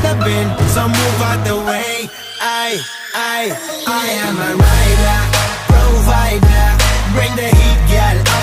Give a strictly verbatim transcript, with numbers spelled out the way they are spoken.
been, so move out the way. I, I, I am a rider, provider.